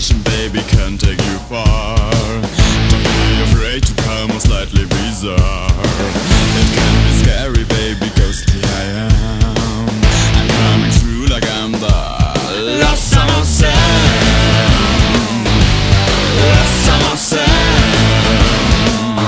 temptation, baby, can take you far. Don't be afraid to come or slightly bizarre. It can be scary, baby, ghostly I am. I'm coming through like I'm the lost son of Sam. Lost son of Sam.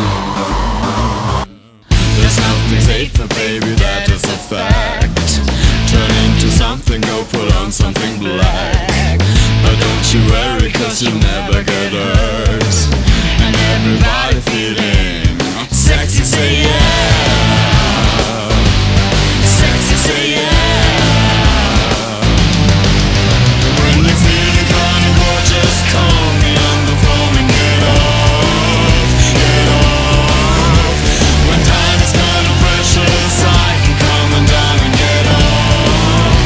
There's nothing safer, baby, that is a fact. Turn into something, go put on something black. But don't you worry, cause you'll never get hurt. And everybody feeling sexy, say yeah. Sexy, say yeah. When you feeling kinda gorgeous, call me on the phone and get off, get off. When time is kinda precious, I can come and down and get off,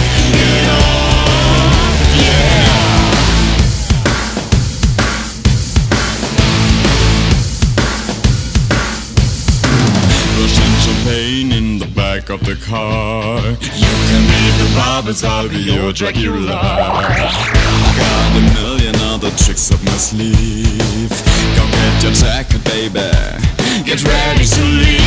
yeah. Russian champagne in the back of the car. You can be the Roberts, I'll be your Dracula. I got a million other tricks up my sleeve. Go get your jacket, baby, get ready to leave.